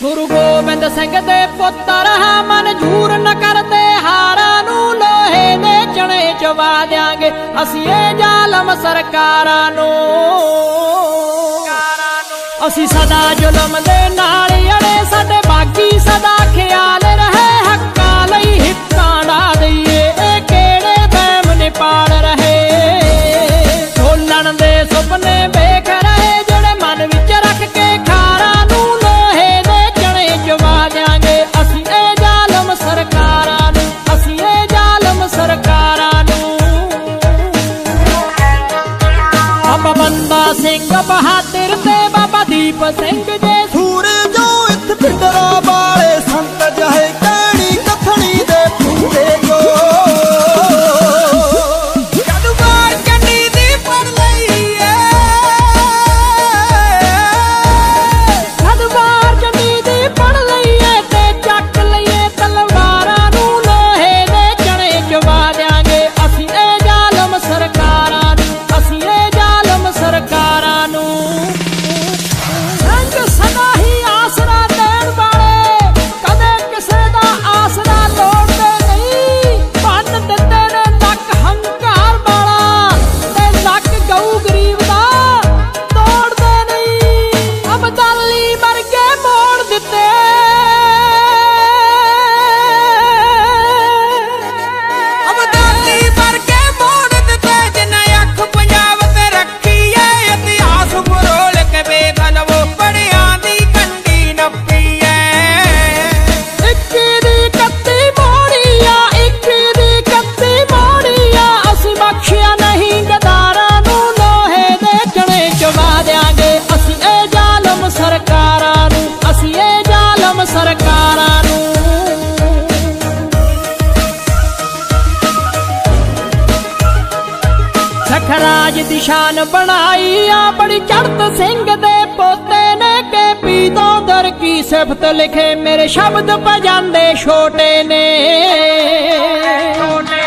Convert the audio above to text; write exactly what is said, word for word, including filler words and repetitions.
गुरु गोबिंद सिंह दे पुत्र है मंजूर न करते हारा नू लोहे दे चने चवा देंगे असी ए जालम सरकारां नू असी सदा जुलम दे नाल अड़े साडे बागी सदा ख्याल रहे हक्कां लई हिक्कां ला दईए ए केड़े बैम ने पाल रहे ढोलण दे सुपने वेख रहे जेड़े मन विच रख के खारा नू लोहे दे चने चवा देंगे असी ए जालम सरकारां नू असी ए जालम सरकारां नू बाबा बंदा सिंह बहादुर ते बाबा दीप सिंह जे सूरे जो इत पिंडरा वाले संत जहे कहनी कथनी दे फूले जो कदवार चंडी दी पड़ लई है कदवार चंडी दी पड़ लई है ते चक लईए तलवारां नू लोहे दे चने चवा देंगे असी ए जालम सरकारां नू असी ए जालम सरकारां नू सदा ही आसरा देण वाले कदे किसे दा आसरा लोड़दे नहीं भन दिंदे ने नक हंकार वाला ते नक गऊ गरीब दा तोड़दे नहीं अबदाली मर के मोड़ दिते अबदाली मर के मोड़ दिते जिन्ने अख पंजाब ते रखी है इतिहास फरोल के बेगन वो सरकारां नू असी ए जालम सरकारां नू सखराज दी शान बनाई आ बड़ी चढ़त सिंह दे पोते ने के पीतों दर की सिफत लिखे मेरे शब्द पजांदे छोटे ने।